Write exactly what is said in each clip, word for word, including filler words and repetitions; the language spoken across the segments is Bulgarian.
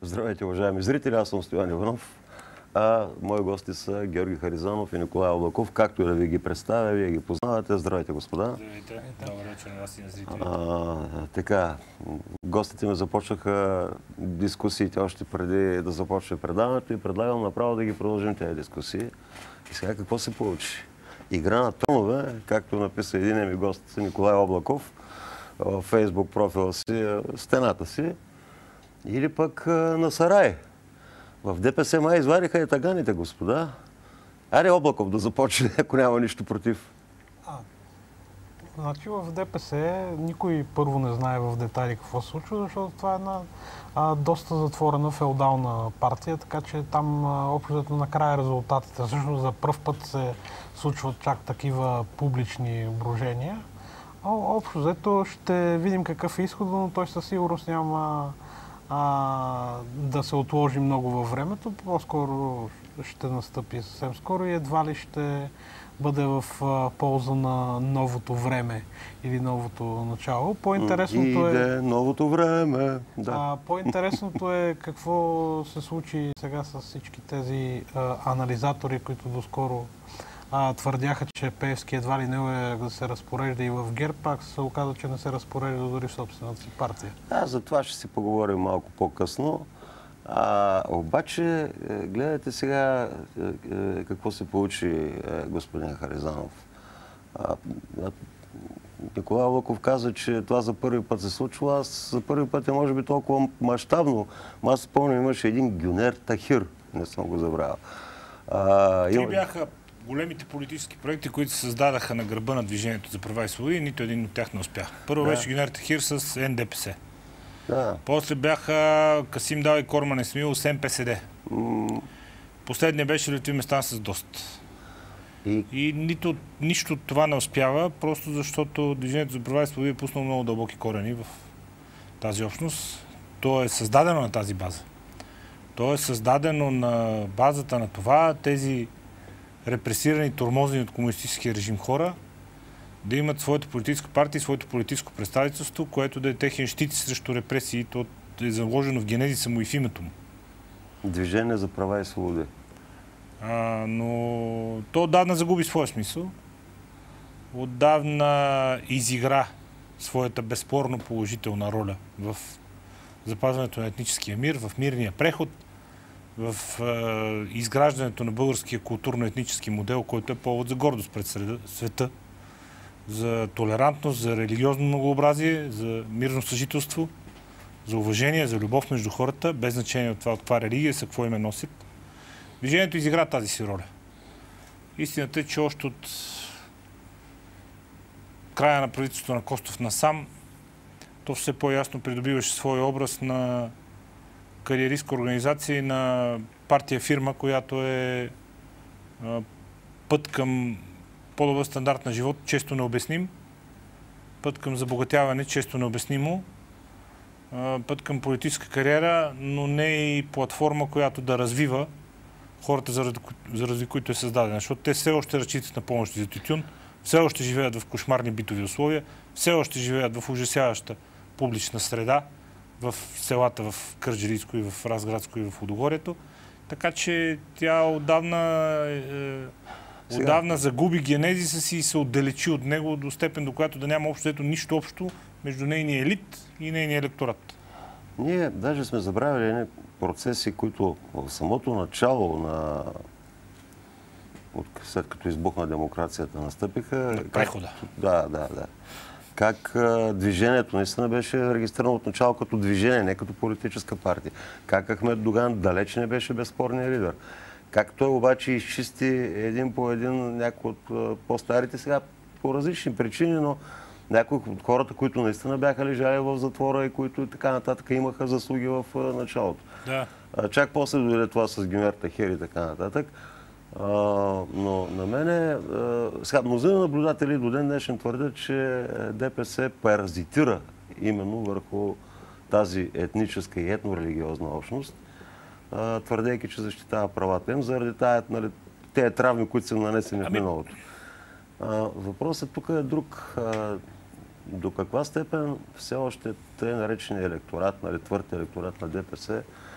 Здравейте, уважаеми зрители, аз съм Стоян Иванов, а мои гости са Георги Харизанов и Николай Облаков. Както и да ви ги представя, вие ги познавате. Здравейте, господа. Здравейте. Добър вечер на вас и на зрителите. А, така, гостите ми започнаха дискусиите още преди да започне предаването и предлагам направо да ги продължим тези дискусии. И сега какво се получи? Игра на тонове, както написа един ми гост Николай Облаков в Фейсбук профила си, стената си, или пък на сарай. В ДПС май извадиха и таганите, господа. Аре, Облаков да започне, ако няма нищо против. А, значи в ДПС никой първо не знае в детайли какво се случва, защото това е една а, доста затворена феодална партия, така че там общо накрая резултатите. Всъщност за пръв път се случват чак такива публични брожения. Общо взето ще видим какъв е изход, но той със сигурност няма а, да се отложи много във времето. По-скоро ще настъпи съвсем скоро и едва ли ще бъде в а, полза на новото време или новото начало. По-интересното е... Иде новото време. Да. А, по-интересното е какво се случи сега с всички тези а, анализатори, които доскоро А, твърдяха, че Пеевски едва ли не е да се разпорежда и в ГЕРБ, пак се оказа, че не се разпорежда дори в собствената си партия. Да, за това ще си поговорим малко по-късно. А, обаче, гледайте сега какво се получи господин Харизанов. А, Николай Облаков каза, че това за първи път се случва. Аз за първи път е може би толкова мащабно. Аз спомням, имаше един Гюнер Тахир. Не съм го забравил. Те има... бяха големите политически проекти, които се създадаха на гърба на Движението за права и свободи, и нито един от тях не успя. Първо да. беше Гюнер Тахир с Ен Де Пе Се. Да. После бяха Касим Дал и Корман Исмаил с Ем Пе Се Де. Mm. Последният беше Лютви Местан с ДОСТ. И, и нито, нищо от това не успява, просто защото Движението за права и свободи е пуснало много дълбоки корени в тази общност. То е създадено на тази база. То е създадено на базата на това тези репресирани, тормозени от комунистическия режим хора да имат своята политическа партия и своето политическо представителство, което да е техен щит срещу репресии. То е заложено в генезиса му и в името му. Движение за права и свободи. А, но то отдавна загуби своя смисъл. Отдавна изигра своята безспорно положителна роля в запазването на етническия мир, в мирния преход, в е, изграждането на българския културно-етнически модел, който е повод за гордост пред света, за толерантност, за религиозно многообразие, за мирно съжителство, за уважение, за любов между хората, без значение от това, от каква религия са, какво име носят. Движението изигра тази си роля. Истината е, че още от края на правителството на Костов насам, то все по-ясно придобиваше своя образ на кариеристка организация и на партия-фирма, която е а, път към по-добър стандарт на живот, често необясним, път към забогатяване, често необяснимо, а, път към политическа кариера, но не и платформа, която да развива хората, заради, заради които е създадена. Защото те все още разчитат на помощи за тютюн, все още живеят в кошмарни битови условия, все още живеят в ужасяваща публична среда, в селата в Кърджалийско и в Разградско и в Лудогорието. Така че тя отдавна, е, отдавна загуби генезиса си и се отдалечи от него до степен, до която да няма общо ето нищо общо между нейния елит и нейния електорат. Ние даже сме забравили едни процеси, които в самото начало на от, след като избухна демокрацията настъпиха. На прехода. Как... Да, да, да. Как а, движението наистина беше регистрирано от начало като движение, не като политическа партия. Как Ахмед Доган далеч не беше безспорният лидер. Как той обаче изчисти един по един някои от по-старите сега по различни причини, но някои от хората, които наистина бяха лежали в затвора и които и така нататък имаха заслуги в а, началото. Да. А, чак после дойде това с Гюнер Тахир и така нататък. Uh, но на мене, uh, сега, мнозина наблюдатели до ден днешен твърдят, че Де Пе Се паразитира именно върху тази етническа и етнорелигиозна общност, uh, твърдейки, че защитава правата им, заради тая, нали, тези травми, които са нанесени ами... в миналото. Uh, въпросът тук е друг. Uh, до каква степен все още тъй наречения електорат, нали, твърд електорат на Де Пе Се,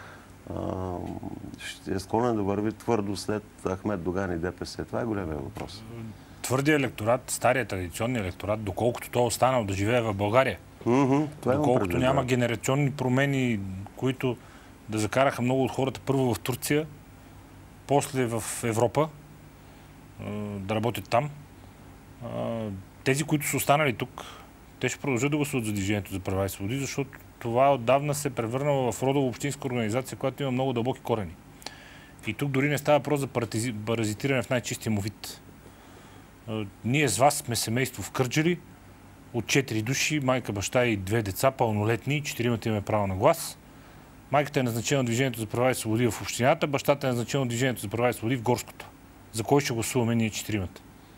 ще е склонен да върви твърдо след Ахмед Доган и ДПС? Това е големия въпрос. Твърдият електорат, стария традиционния електорат, доколкото той е останал да живее в България, Mm-hmm, доколкото няма генерационни промени, които да закараха много от хората първо в Турция, после в Европа, да работят там. Тези, които са останали тук, те ще продължат да гласуват за Движението за права и свободи, защото това отдавна се е превърнало в родово общинска организация, която има много дълбоки корени. И тук дори не става въпрос за паразитиране в най-чистия му вид. Ние с вас сме семейство в Кърджали, от четири души, майка, баща и две деца, пълнолетни, четиримата имаме право на глас. Майката е назначена от Движението за права и свободи в общината, бащата е назначена от Движението за права и свободи в Горското. За кой ще гласуваме ние четиримата?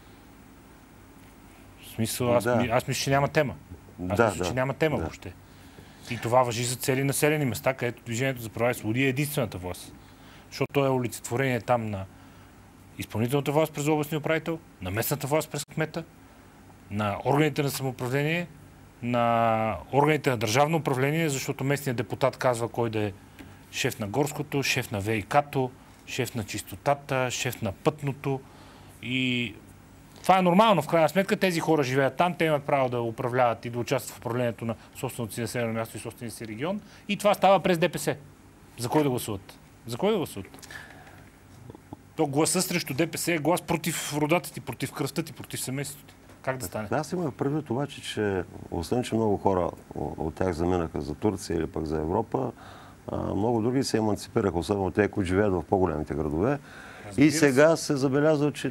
В смисъл, аз, да. ми, аз мисля, че няма тема. Аз да, мисля, да. че няма тема да. въобще. И това важи за цели населени места, където Движението за права и свободи е единствената власт. Защото то е олицетворение там на изпълнителната власт през областния управител, на местната власт през кмета, на органите на самоуправление, на органите на държавно управление, защото местният депутат казва кой да е шеф на горското, шеф на ВИК-то, шеф на чистотата, шеф на пътното. И това е нормално. В крайна сметка тези хора живеят там, те имат право да управляват и да участват в управлението на собственото си населено място и собствения си регион. И това става през ДПС. За кой да гласуват? За кой да гласуват? То гласа срещу ДПС е глас против родата ти, против кръвта ти, против семейството. Как да стане? Аз имах предвид обаче, че освен, че много хора от тях заминаха за Турция или пък за Европа, много други се еманципираха, особено те, които живеят в по-големите градове. Разбира и сега се забелязва, че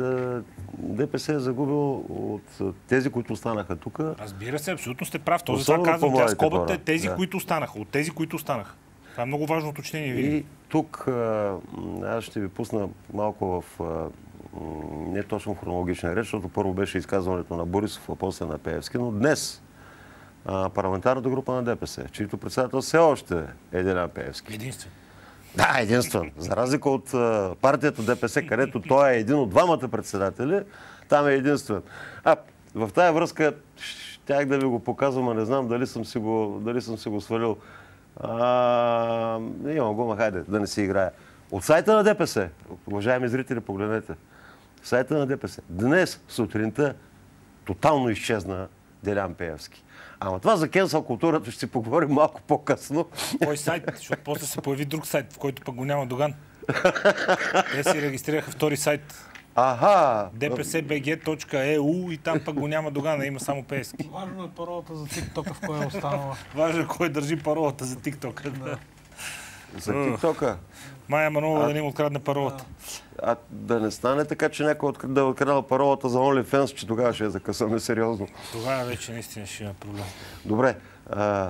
ДПС е загубил от тези, които останаха тук. Разбира се, абсолютно сте прав. Този това казвам, тя скобата е тези, да. които останаха. От тези, които останаха. Това е много важно уточнение. И тук аз ще ви пусна малко в не точно хронологичен реч, защото първо беше изказването на Борисов, а после на Пеевски, но днес парламентарната група на ДПС, чието председател все още е Делян Пеевски. Единствен. Да, единствен. За разлика от партията ДПС, където той е един от двамата председатели, там е единствен. А, в тая връзка щях да ви го показвам, а не знам дали съм си го, дали съм си го свалил. А, имам го, ма хайде, да не си играя. От сайта на ДПС, уважаеми зрители, погледнете. Сайта на ДПС. Днес сутринта тотално изчезна Делян Пеевски. Ама това за кенсъл културата ще си поговорим малко по-късно. Кой сайт? Защото после се появи друг сайт, в който пък го няма Доган. Те си регистрираха втори сайт. Аха! ди пи ес би джи точка и ю и там пък го няма Догана, има само Пеевски. Важно е паролата за TikTok, в кой е останала. Важно е кой държи паролата за TikTok. Да. За TikTok-а? Майя Манова да не им открадне паролата. А, а да не стане така, че някой да е откраднал паролата за OnlyFans, че тогава ще е закъсаме сериозно. Тогава вече наистина ще има проблем. Добре. А,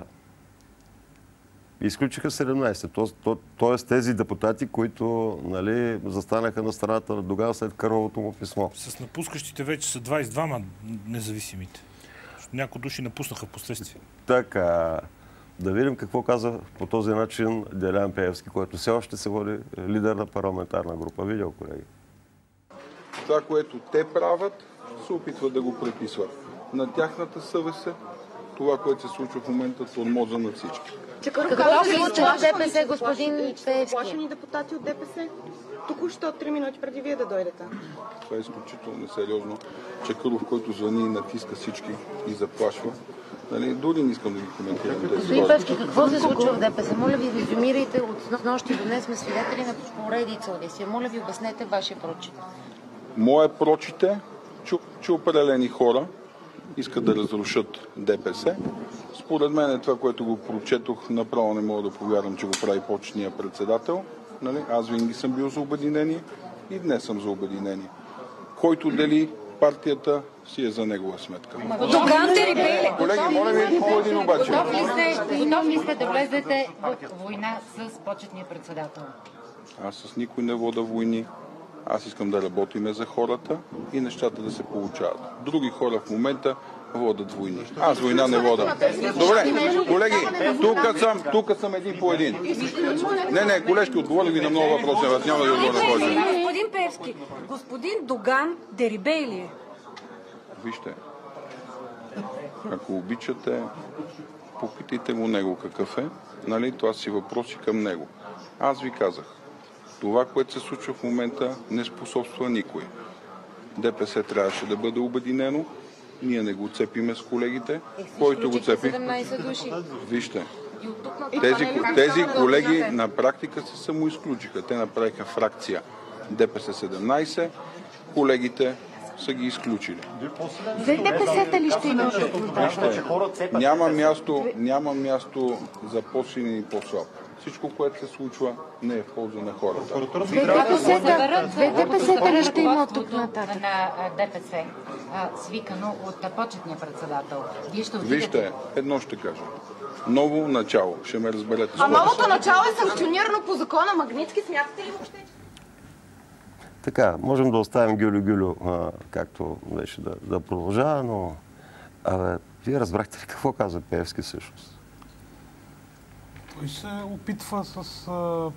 изключиха седемнайсет. То, то, тоест тези депутати, които нали, застанаха на страната на Доган след Карловото му писмо. С напускащите вече са двайсет и двама независимите. Някои души напуснаха в последствие. Така. Да видим какво каза по този начин Делян Пеевски, който все още се води лидер на парламентарна група. Видео, колеги. Това, което те правят, се опитват да го преписват. На тяхната съвест е това, което се случва в момента, тормоза на всички. Какво се случва в ДПС, господин Пеевски? Плашени депутати от ДПС. Току-що, три минути преди вие да дойдете. Това е изключително несериозно. Чакъров, който звъни и натиска всички и заплашва. Нали, дори не искам да ги коментирам. Господин Пеевски, какво се случва в ДПС? Моля ви, резюмирайте. От нощи до днес сме свидетели на поредица от действия. Моля ви, обяснете вашия прочит. Моя прочит е, че, че определени хора искат да разрушат ДПС. Според мен е това, което го прочетох, направо не мога да повярвам, че го прави почетният председател. Нали? Аз винаги съм бил за обединение и днес съм за обединение. Който дели партията, си е за негова сметка. Доган Дерибеле! Колеги, моля ви един по един обаче. Готов ли сте да влезете в война с почетния председател? Аз с никой не вода войни. Аз искам да работиме за хората и нещата да се получават. Други хора в момента водят войни. Аз война не вода. Добре, колеги, тук съм, тук съм един по един. Не, не, колежки, отговоря ви на много въпроси, аз няма да ви отговоря на този. Господин Пеевски, господин Доган Дерибей ли е? Вижте, ако обичате, попитайте го него какъв е. Нали, това си въпроси към него. Аз ви казах, това, което се случва в момента, не способства никой. ДПС трябваше да бъде обединено, ние не го цепиме с колегите. Който го цепи? Вижте, тези, тези колеги на практика се самоизключиха. Те направиха фракция ДПС седемнайсет, колегите са ги изключили. За ДПС-та ли ще има? Няма място, няма място за по-силен и по-слаб. Всичко, което се случва, не е в полза на хората. Две ДПС-та ли ще има от тук нататък? На ДПС, свикано от почетния председател. Вие ще отидете... Вижте, едно ще кажа. Ново начало. Ще ме разберете. А новото начало е санкционирано по закона Магнитски. Смятате ли въобще? Така, можем да оставим Гюлю-Гюлю, както беше да, да продължава, но абе, вие разбрахте ли какво каза Пеевски всъщност? Той се опитва с а,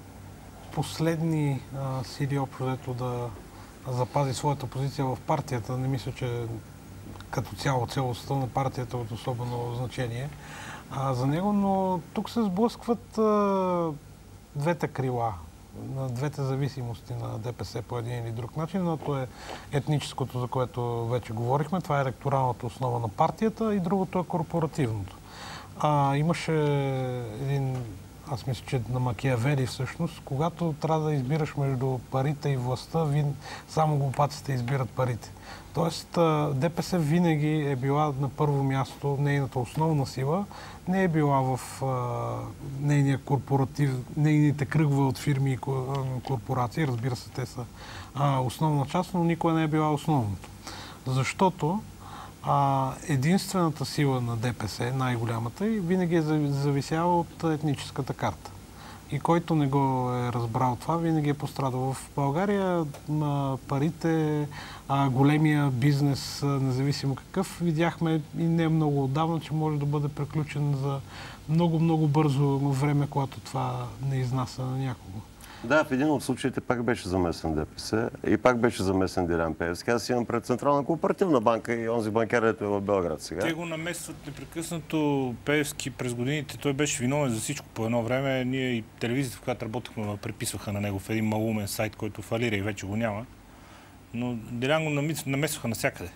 последни а, сили общо да запази своята позиция в партията. Не мисля, че като цяло целостта на партията е от особено значение а, за него, но тук се сблъскват а, двете крила на двете зависимости на ДПС по един или друг начин. Едното е етническото, за което вече говорихме. Това е електоралната основа на партията и другото е корпоративното. А, имаше един, аз мисля, че на Макиавели всъщност, когато трябва да избираш между парите и властта, вин, само глупаците избират парите. Тоест ДПС винаги е била на първо място, нейната основна сила не е била в а, нейния корпоратив, нейните кръгове от фирми и корпорации. Разбира се, те са а, основна част, но никога не е била основното. Защото а, единствената сила на ДПС, най-голямата, винаги е зависяла от етническата карта. И който не го е разбрал това, винаги е пострадал. В България а, парите, а, големия бизнес, а, независимо какъв, видяхме и не много отдавна, че може да бъде приключен за много-много бързо време, когато това не изнася на някого. Да, в един от случаите пак беше замесен ДПС и пак беше замесен Делян Пеевски. Аз имам пред Централна кооперативна банка и онзи банкер, ето е в Белград сега. Те го намесват непрекъснато. Пеевски през годините, той беше виновен за всичко по едно време. Ние и телевизията, в която работехме, преписваха на него в един малумен сайт, който фалира и вече го няма. Но Делян го намесваха навсякъде.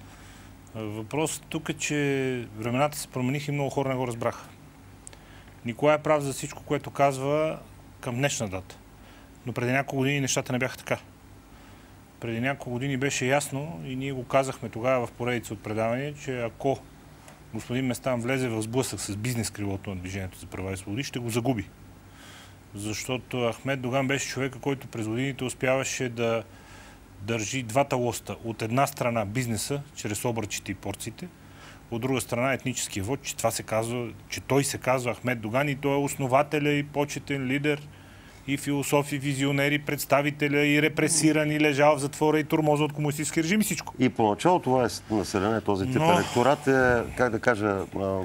Въпросът тук е, че времената се промениха и много хора не го разбраха. Николай е прав за всичко, което казва към днешна дата. Но преди няколко години нещата не бяха така. Преди няколко години беше ясно и ние го казахме тогава в поредица от предавания, че ако господин Местан влезе в сблъсък с бизнес крилото на Движението за права и свободи, ще го загуби. Защото Ахмед Доган беше човека, който през годините успяваше да държи двата лоста. От една страна бизнеса, чрез обръчите и порциите, от друга страна етническия вод, че, това се казва, че той се казва Ахмед Доган и той е основателя и почетен лидер и философ, и визионер, и представителя, и репресиран, и лежал в затвора, и тормоза от комунистически режим и всичко. И поначало това е население, този тип Но... електорат е, как да кажа,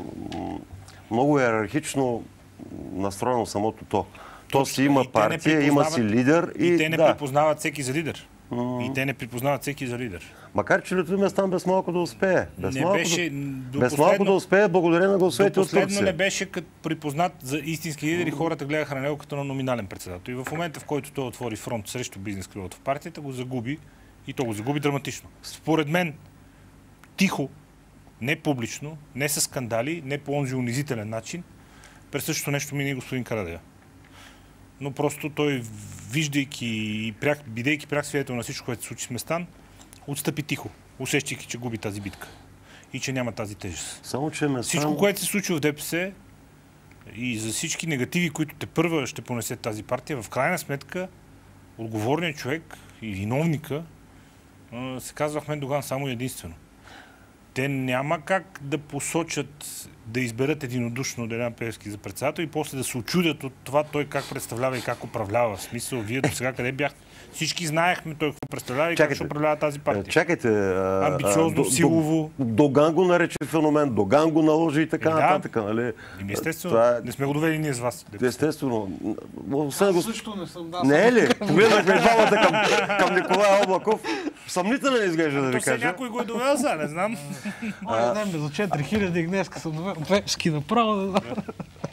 много иерархично настроено самото то. То си има партия, има си лидер и... И те не да. припознават всеки за лидер. Mm-hmm. И те не припознават всеки за лидер. Макар че Лютви Местан без малко да успее. Без, не малко, беше, да... без малко да успее, благодаря на гласовете от Турция. Последно не беше като припознат за истински лидер и хората гледаха на него като на номинален председател. И в момента, в който той отвори фронт срещу бизнес крилото в партията, го загуби и то го загуби драматично. Според мен, тихо, не публично, не с скандали, не по онзи унизителен начин, през същото нещо мини господин Карадея. Но просто той, виждайки и пряк, бидейки пряк свидетел на всичко, което се случи с Местан, отстъпи тихо, усещайки, че губи тази битка и че няма тази тежест. Само, че Местан... Всичко, което се случи в ДПС и за всички негативи, които те първа ще понесе тази партия, в крайна сметка отговорният човек и виновника се казва Ахмед Доган само единствено. Те няма как да посочат, да изберат единодушно Делян Пеевски за председател и после да се очудят от това той как представлява и как управлява. В смисъл, вие до сега къде бяхте? Всички знаехме той какво представлява и чакайте, как ще управлява тази партия. Чакайте. Амбициозно, силово. Доган го нарече феномен, Доган го наложи и така е, да. нататък. Нали? Естествено, това... не сме го довели ние с вас. Естествено. Аз го... също не съм. Да, не е ли? Погледнахме двамата към, към Николай Облаков. Съмнително изглежда да ви кажа. То някой го е довел за, не знам. Моля, не, за четири хиляди днеска съм довел Пеевски направо.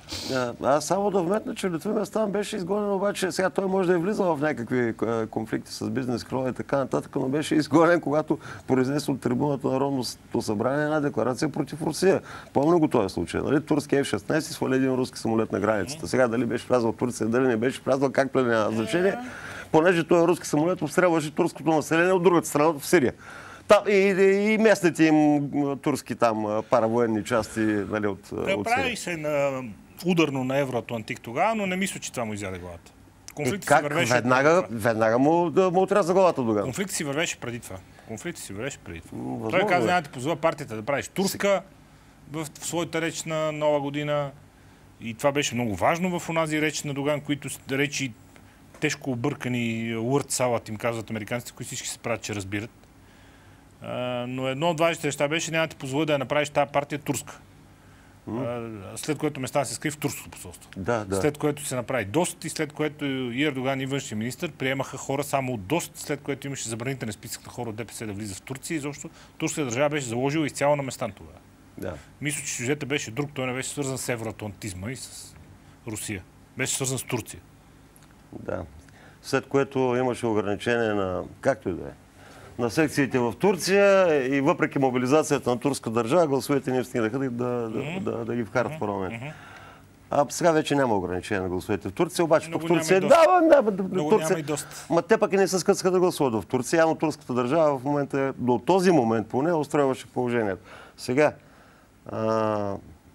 А, аз само да вметна, че Лютви Местан беше изгонен, обаче сега той може да е влизал в някакви конфликти с бизнес крила и така нататък, но беше изгонен, когато произнесе от трибуната на Народното събрание една декларация против Русия. Помня го този случай. Нали? Турски Еф шестнайсет свали един руски самолет на границата. Сега дали беше влязъл в Турция, дали не беше влязъл, както няма значение, понеже този руски самолет обстрелваше турското население от другата страна, в Сирия. Там, и, и, и местните им турски там паравоенни части, нали, от, от прави се на ударно на Евроатлантик тогава, но не мисля, че това му изяде главата. Конфликт си вървеше веднага, веднага му, да му отряза главата тогава. Конфликт си вървеше преди това. Конфликт си вървеше преди това. Възможно, той каза, няма да позова партията да правиш турска в, в своята реч на Нова година. И това беше много важно в онази реч на Доган, които речи тежко объркани word salad, им казват американците, които всички се правят, че разбират. Uh, но едно от важните неща беше, няма да ти позволя да я направиш тази партия турска. Uh, след което Местан се скри в турското посолство. Да, да. След което се направи ДОСТ и след което и Ердоган и външния министър приемаха хора само от ДОСТ, след което имаше забранителен списък на хора от ДПС да влиза в Турция и защото турската държава беше заложила изцяло на Местан тогава. Да. Мисля, че сюжета беше друг, той не беше свързан с евроатлантизма и с Русия. Беше свързан с Турция. Да. След което имаше ограничение на, както и да е, на секциите в Турция и въпреки мобилизацията на турска държава, гласовете ни стигнаха да, да, mm-hmm. да, да, да ги вкарат в парламент. Mm-hmm. А сега вече няма ограничение на гласовете в Турция, обаче в Турция... Да, да, да, да, Турция. Ма те пък и не се скъсаха да гласуват в Турция, но турската държава в момента, до този момент поне, устройваше положението. Сега, а,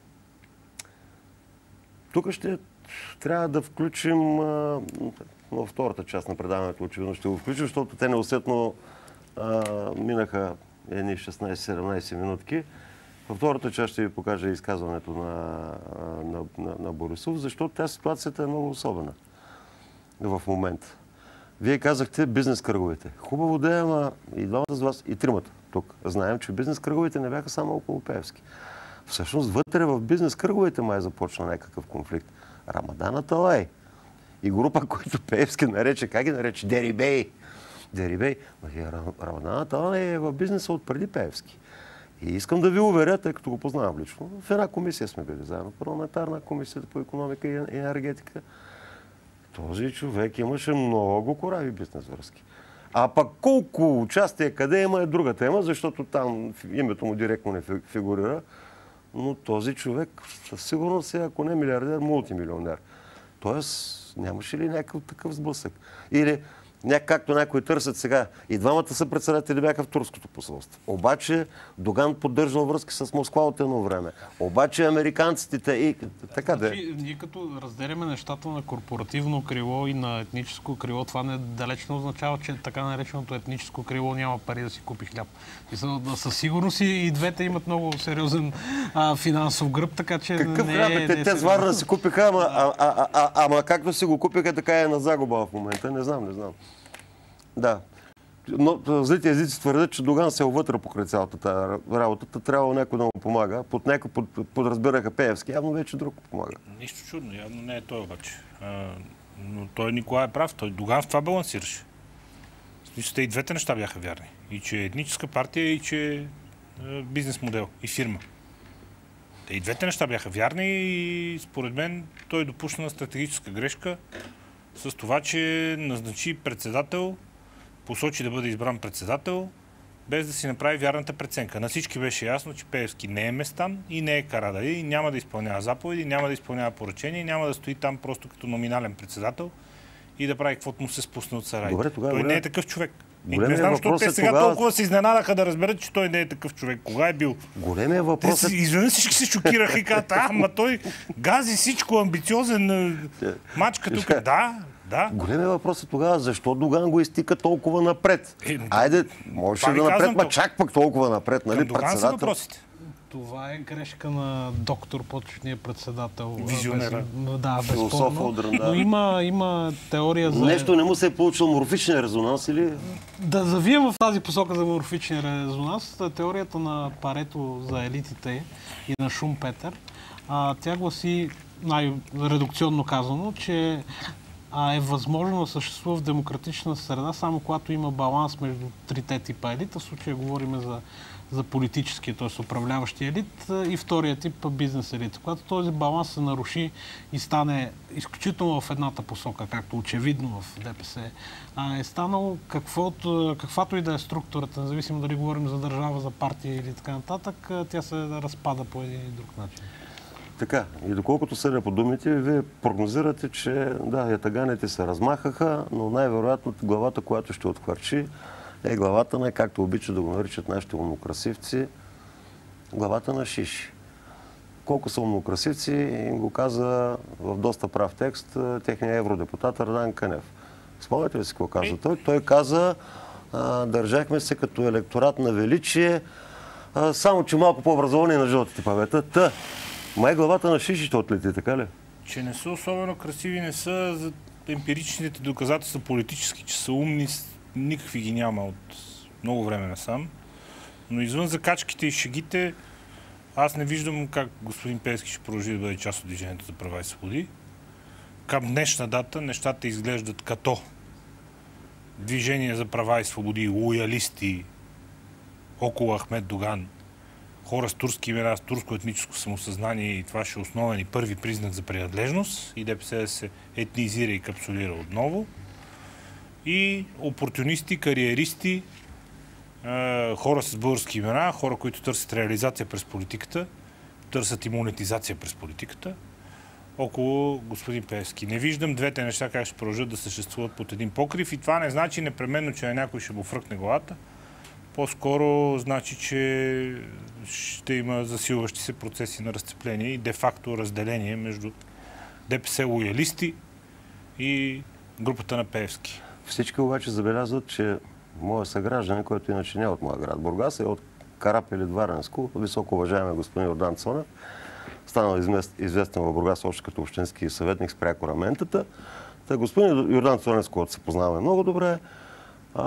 тук ще трябва да включим а, във втората част на предаването, очевидно ще го включим, защото те неусетно Uh, минаха едни шестнайсет-седемнайсет минутки. Във втората част ще ви покажа изказването на, на, на, на Борисов, защото тя ситуацията е много особена в момента. Вие казахте бизнес кръговете. Хубаво да е, ама и двамата с вас, и тримата тук. Знаем, че бизнес кръговете не бяха само около Пеевски. Всъщност вътре в бизнес кръговете май започна някакъв конфликт. Рамадан Аталай и група, които Пеевски нарече, как ги нарече? Дерибей. Дерибей, Рамадан Аталай е в бизнеса от преди Пеевски. И искам да ви уверя, тъй като го познавам лично, в една комисия сме били заедно, парламентарна комисия по икономика и енергетика. Този човек имаше много корави бизнес връзки. А пък колко участие, къде има е друга тема, защото там името му директно не фигурира. Но този човек със сигурност е, ако не милиардер, мултимилионер. Тоест, нямаше ли някакъв такъв сблъсък? Или както някои търсят сега. И двамата съпредседатели бяха в турското посолство. Обаче Доган поддържал връзки с Москва от едно време. Обаче американците и така да. Значи, ние като разделяме нещата на корпоративно крило и на етническо крило, това не далечно означава, че така нареченото етническо крило няма пари да си купи хляб. И със сигурност и двете имат много сериозен а, финансов гръб, така че какъв не, хляб е? Те, не те с Варна си купиха, ама, а, а, а, ама както си го купиха, така е на загуба в момента. Не знам, не знам. Да. Но злите езици твърдят, че Доган се овътра покрай цялата тази работата. Трябва някой да му помага. Под някой под, подразбираха Пеевски. Явно вече друг помага. Нищо чудно. Явно не е той обаче. А, но той Николай е прав. Той Доган в това балансираше. В смисъл, те и двете неща бяха вярни. И че е етническа партия, и че е бизнес модел и фирма. Те и двете неща бяха вярни и според мен той допусна стратегическа грешка с това, че назначи председател, посочи да бъде избран председател, без да си направи вярната преценка. На всички беше ясно, че Пеевски не е Местан и не е Карадайъ и няма да изпълнява заповеди, няма да изпълнява поръчения и няма да стои там просто като номинален председател и да прави каквото му се спусне от сарай. Той голем... не е такъв човек. И не знам, защото те сега тогава... толкова се изненадаха да разберат, че той не е такъв човек. Кога е бил? Големия въпрос е... Изведнъж всички се шокираха и казаха, а, ма той гази всичко, амбициозен мачка тук. Да, да. Големия въпрос е тогава, защо Доган го изтика толкова напред? Е, Айде, можеше да напред, ма чак пък толкова напред, нали, председател? Въпросите. Това е грешка на доктор, почетния председател. Визионера. Без, да, безспорно. Да. Но има, има теория за... Нещо не му се е получил морфичен резонанс или... Да завием в тази посока за морфичен резонанс. Теорията на Парето за елитите и на Шумпетер. А, тя гласи, най-редукционно казано, че а, е възможно да съществува в демократична среда, само когато има баланс между трите типа елита. В случая говорим за, за политическия, т.е. управляващия елит и втория тип бизнес елит. Когато този баланс се наруши и стане изключително в едната посока, както очевидно в ДПС, а, е станало каквото, каквато и да е структурата, независимо дали говорим за държава, за партия или така нататък, тя се разпада по един или друг начин. Така, и доколкото съдя по думите, вие прогнозирате, че да, ятаганите се размахаха, но най-вероятно главата, която ще отхвърчи, е главата на, както обичат да го наричат нашите умнокрасивци, главата на Шиши. Колко са умнокрасивци, им го каза в доста прав текст техният евродепутат Радан Кънев. Спомняте ли си какво каза той? Той каза, а, държахме се като електорат на величие, а, само че малко по-образовани на жълтите павета. Та, май главата на Шиши ще отлети, така ли? Че не са особено красиви, не са за емпиричните доказателства политически, че са умни, никакви ги няма от много време насам. Но извън закачките и шегите, аз не виждам как господин Пеевски ще продължи да бъде част от Движението за права и свободи. Към днешна дата нещата изглеждат като Движение за права и свободи, лоялисти около Ахмед Доган, хора с турски имена, с турско етническо самосъзнание, и това ще е основен и първи признак за принадлежност, и ДПС да се етнизира и капсулира отново. И опортунисти, кариеристи, хора с български имена, хора, които търсят реализация през политиката, търсят и монетизация през политиката, около господин Пеевски. Не виждам двете неща как ще продължат да съществуват под един покрив, и това не значи непременно, че на някой ще му фръкне главата. По-скоро значи, че ще има засилващи се процеси на разцепление и де-факто разделение между ДПС лоялисти и групата на Пеевски. Всички обаче забелязват, че моят съгражданин, който иначе не е от моя град Бургас, е от Карапелит, Варненско, високо уважаемия господин Йордан Цонев, станал известен в Бургас още като общински съветник с пряко раментата. Та господин Йордан Цонев, който се познава много добре, а,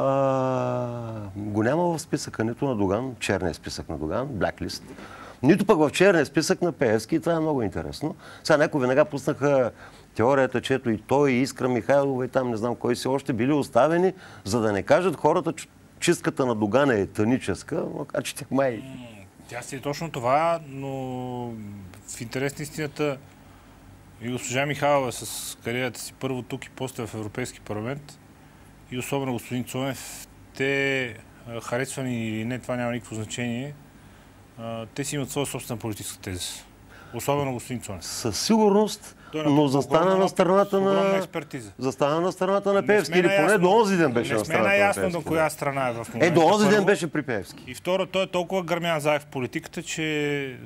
го няма в списъка нито на Доган, черния списък на Доган, blacklist, нито пък в черния списък на Пеевски, и това е много интересно. Сега някои веднага пуснаха теорията, че ето и той, и Искра Михайлова, и там не знам кой си още били оставени, за да не кажат хората, че чистката на Доган е етаническа, макар че тя май... Тя си е точно това, но в интерес на истината и госпожа Михайлова с кариерата си първо тук и после в Европейски парламент, и особено господин Цонев, те харесвани или не, това няма никакво значение, те си имат своя собствена политическа теза. Особено господин Цонев. Със сигурност, но застана на страната на... Застана на страната на Пеевски, или поне до онзи ден беше на страната на Пеевски. Не сме наясно до коя страна е в момента. Е, до онзи ден беше при Пеевски. И второ, той е толкова гърмян заев в политиката, че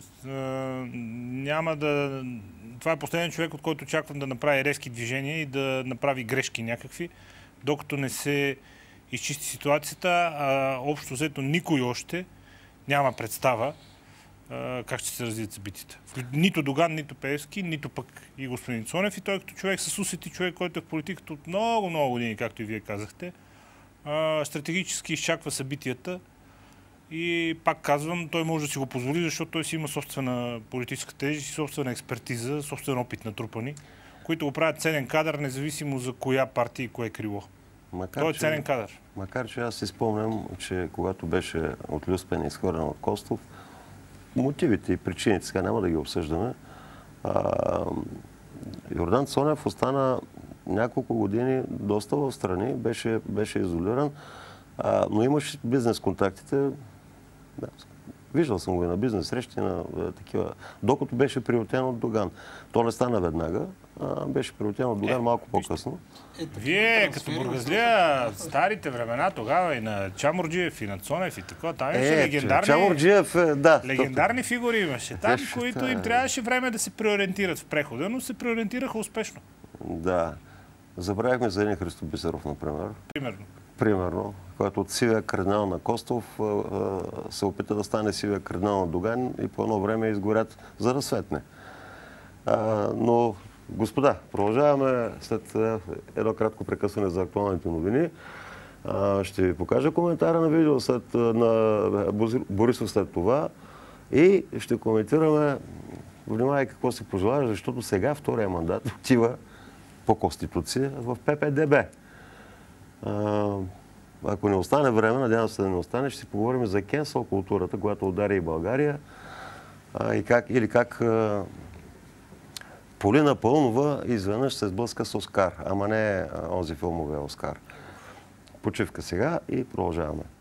няма да... Това е последният човек, от който очаквам да направи резки движения и да направи грешки някакви, докато не се изчисти ситуацията, а общо взето никой още няма представа как ще се развият събитията. Нито Доган, нито Пеевски, нито пък и господин Цонев. И той като човек с усети, човек, който е в политиката от много-много години, както и вие казахте, стратегически изчаква събитията и пак казвам, той може да си го позволи, защото той си има собствена политическа тежест и собствена експертиза, собствен опит натрупани, които го правят ценен кадър, независимо за коя партия и кое крило. Макар, той е ценен кадър. Макар че аз си спомням, че когато беше от Люспен и изхвърлен от Костов, мотивите и причините, сега няма да ги обсъждаме, а, Йордан Цонев остана няколко години доста в страни, беше, беше изолиран, а, но имаше бизнес контактите. Да, виждал съм го и на бизнес срещи, на а, такива, докато беше приютен от Доган. То не стана веднага, а, беше приютен от Доган е, малко по-късно. Е, Вие, като бургазлия, старите времена, тогава и на Чаморджиев, и на Цонев и така, там имаше е, легендарни, Чаморджиев, да, легендарни фигури имаше. Там, беше, които да, им трябваше време да се преориентират в прехода, но се преориентираха успешно. Да. Забравихме за един Христо Бисеров, например. Примерно. Примерно, който от сивия кардинал на Костов се опита да стане сивия кардинал на Доган и по едно време изгорят за да светне. Но, господа, продължаваме след едно кратко прекъсване за актуалните новини. Ще ви покажа коментара на видео след, на Борисов след това и ще коментираме, внимавай какво си пожелаваш, защото сега втория мандат отива по Конституция в П П Д Б. Ако не остане време, надявам се да не остане, ще си поговорим за кенсъл културата, която удари и България. А, и как, или как а, Полина Пълнова изведнъж се сблъска с Оскар, ама не а, онзи филмовия Оскар. Почивка сега и продължаваме.